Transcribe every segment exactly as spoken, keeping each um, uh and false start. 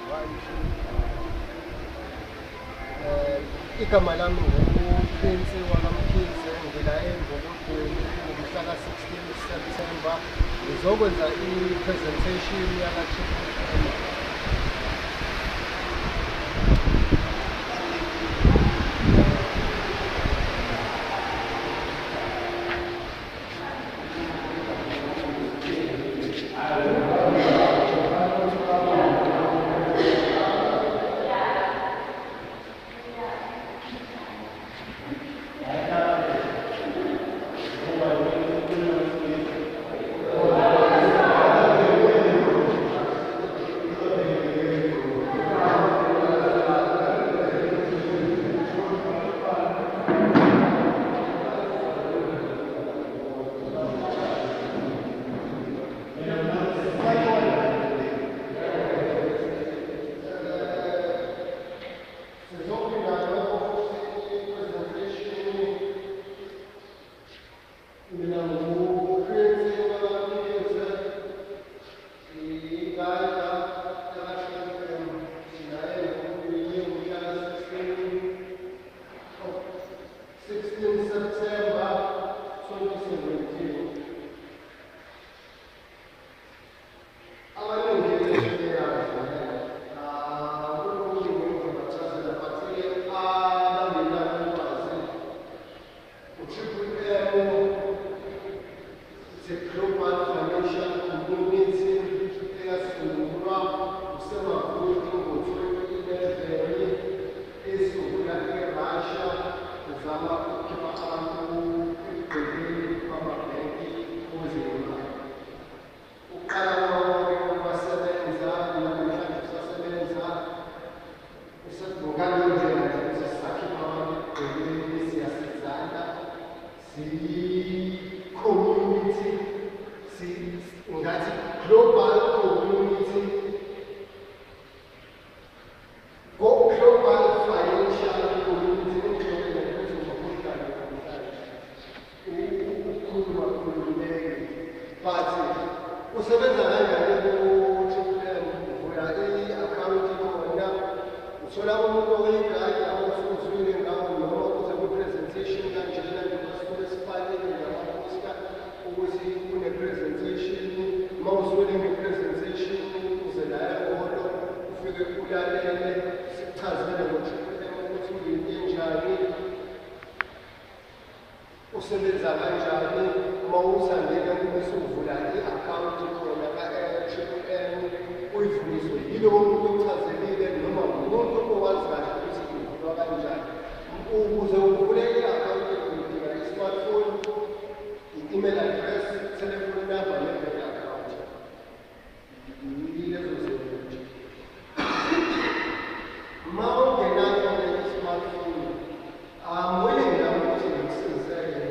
igama lami nguPrince wakamkhize ngila Ezimbokodweni ngomhla sixteen September ngizokwenza i-presentation yaka-Triple M. Usebenza kanjani uma usandela bese uvula i-account khona ka-Triple M uyivuniswe yilo umuntu ochazelile noma umuntu owazi kahle ukuthi ivulwa kanjani. Ukuze uvule i-account udinga i-smartphone, i-email address, telephone number ne-bank account. Yilezo zinto nje. Uma ungenayo i-smartphone, I'm willing now to say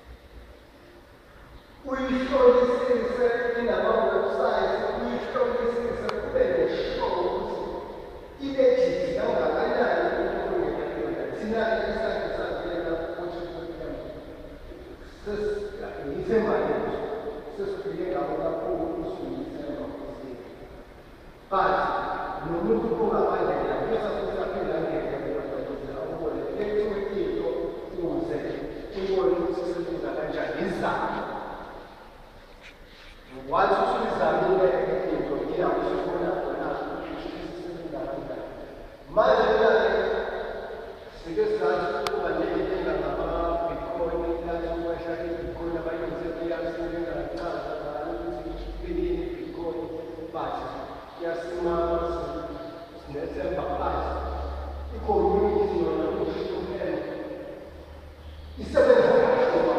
uyihlolisise inama-website, uyihlolisise kube ne-show ukuthi i-legit kangakanani ukungena kuyona. Thina isakhe sakuyena ukuthi yithemba sesifike ngabo kakhulu usuyithemba kusini. But nomuntu ongabandlela kusasesaphela ngeke ukuze awubone ekuthiwe into ukuze ubone ukuthi sisenza kanjani izama. Wathi usuyizamile into iyako usubona khona ukuthi sisenza kanjani. Manje ke sike sathi ukuba nenkinga ngama-Bitcoin, yathi ukwehla i-Bitcoin abayenze iyasinga ichaza ngayo ukuthi iphilile i-Bitcoin, but yasimama sinethemba phansi. I-community yona kuhlukene isebenza kahle ngoba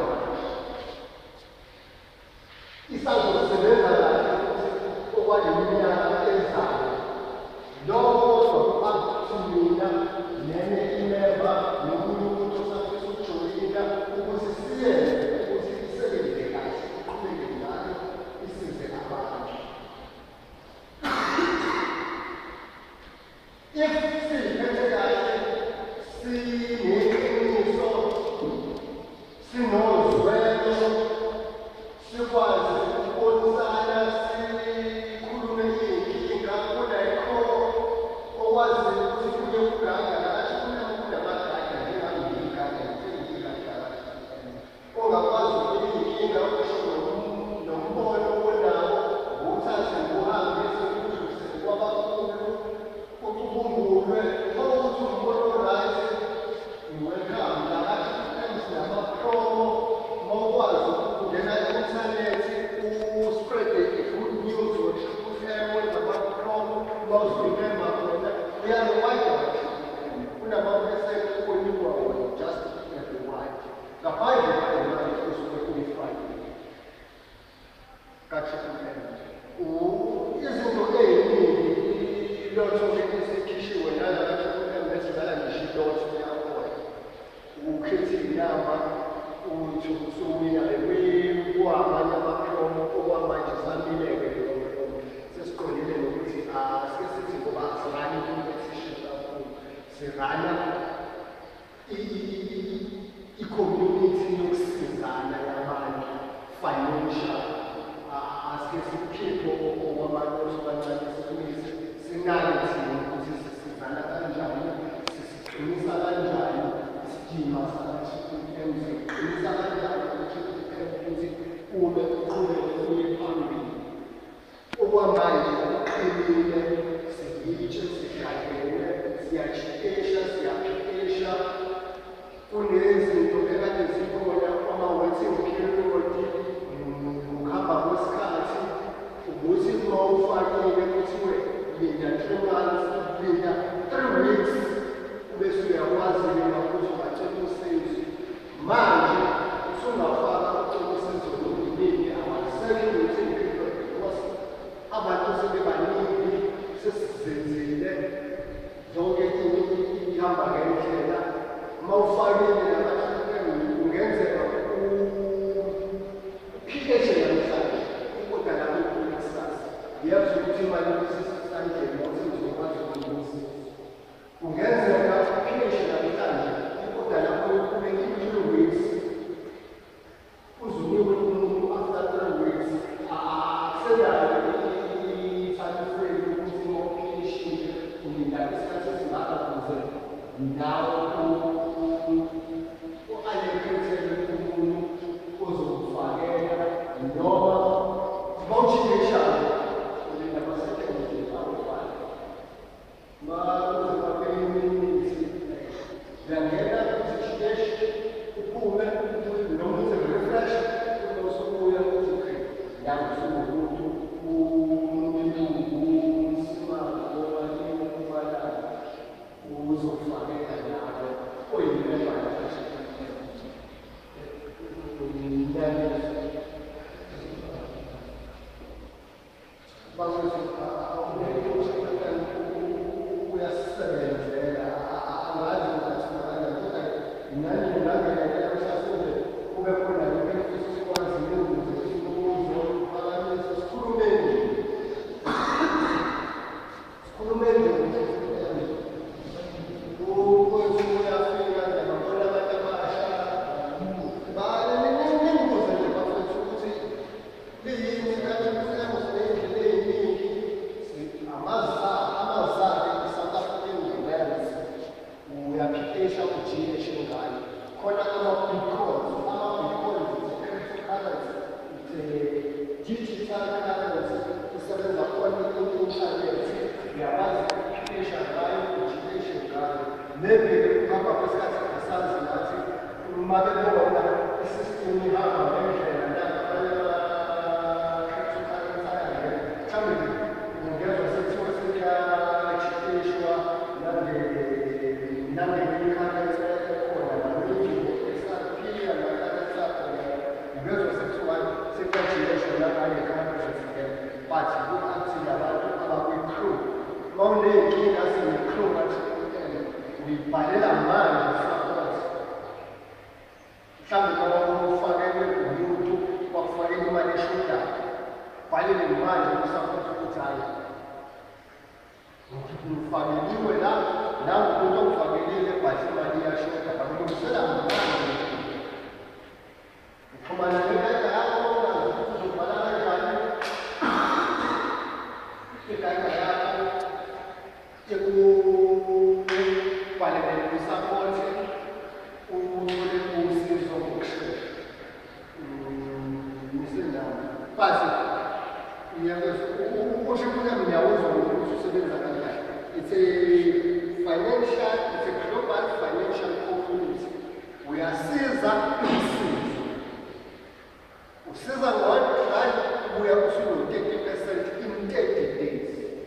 isazosebenza kahle okwale minyaka ezayo. Lokho akuthumina nene imeva nomunye umuntu osafisa ukujoyina ukuthi siyenze ukuthi isebenze kahle, iqhubeke ngayo isize abantu. If siyiphethe kahle, sineqiniso, sinozwelo, sikwazi ukubonisana, sikhulume iy'nkinga, kunayikho okwazi ukuthi kuye kuganga nakathi kunamagada njengangiyigada ngisengiyigada ongakwazi ukuthi iy'nkinga usho nombono onawo nguthathe nguhambe sekudlulise kwabakhulu ucubungulwe mawukuthi umbono right welcome nakathi sinama-promo mawukwazi ukungena e-inthanethi uspread the good news wenza ama-promo mawuzimemba khona uyalowayida kunamawebsite onikwa wona just everywide ngaphandle kwayimali usuke uyifake kathikupela izinto ey'ningi ilotho-ke esekhishiwe nalakathikupela esizala ngisho ilotho yakhona ukhethe inyama uthi usuyaye kwamanye ama-promo okwamanje samileke leyo promo sesiqondile nokuthi asike sithi ngoba asirani i-competition kakhulu sirana i-community yokusizana yabantu financial asike sikhiphe okwamanye osobancane simise sinale thina ukuthi sisizana kanjani, sisiqinisa kanjani isidima siqinisa kanjani ukuthi ube uqhubeke uye phambili. Okwamanje uqinile, siyitshe, sihlangene, siyajikesha, siyaphikesha. Kunezinto ekade zikhona ama-waiting period, ukuhamba kwesikhathi, ukuthi uma ufakile kuthiwe linda three months, linda three weeks, ubese uyakwazi-ke ngakuthi ungacela usizo. Manje usungafaka ucela usizo lomndeni It's a financial, it's a global financial community. We are Caesar Caesar. Caesar one time we are also thirty percent in thirty days.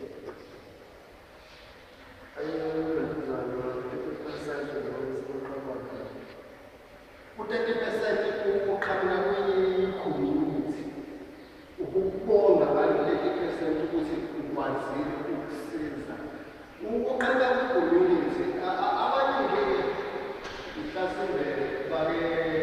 thirty percent ukukhamela kwi-community. Ukubonga abantu thirty percent ukuthi ukwazile ukusiza. Ukukhamela kwi-community abaningi mhlasimbe bake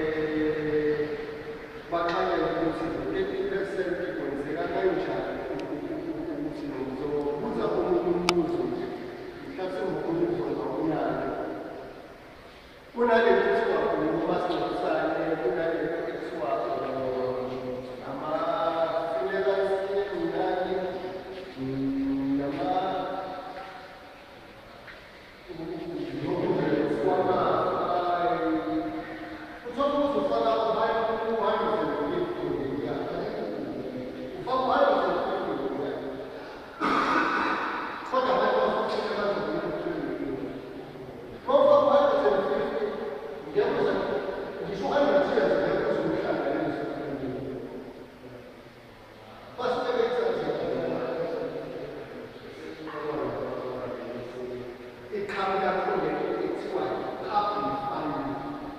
bakhanya ukuthi thirty percent kwenzeka kanjani ukuthi ngizobuza umuntu umbuzo nje mhlasimbe umbuzo ngawunayo. Kunale kuthiwa umasingcwabisane, kunale kuthiwa ama-funeral scheme nani nama uthola uzofaka two hundred fifty ngonyaka. Ufaka one hundred fifty ngonyaka. Kodwa abantu basuke bazokwenza Mawufaka one hundred fifty ngiyabuza ngisho one hundred years ngiyakuzomhlanganisa basuke bethatha ikhamu lakho ekuthiwa i-public funding.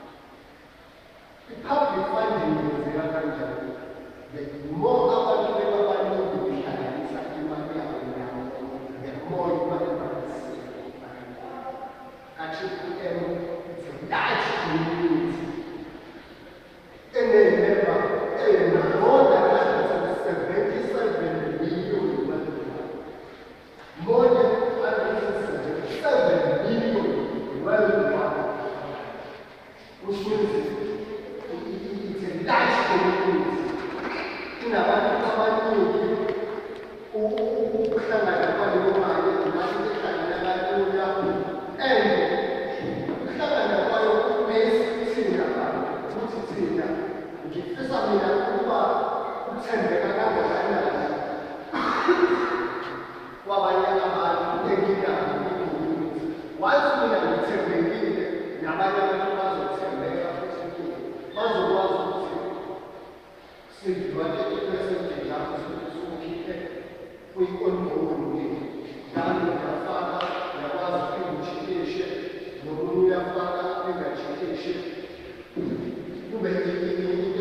I-public funding yenzeka kanjani? The more abantu bebabaningi behlanganisa imali yabo nayo, the more imali bayiseva. Actually, it's a large community. And they remember, and more than seventy-seven million worldwide. More than one hundred seventy-seven million worldwide. Which means it's a large community. In abantu abaningi, ukuhlangana kwalomali, imali ehlangana kalula, and ukuhlangana kwayo kubase thina bantu ukuthi thina ngifisa mina ukuba uthembeka kangakanani kwabanye abantu enginabo i-community. Once mina ngithembekile nabanye abantu bazothembeka futhi bazokwazi ukuthi sidlula thirty percent lapho sokukhiphe kwi-ongoing njalo ngiyafaka ngiyakwazi ukujikishe nomunye uyafaka engajikishe kube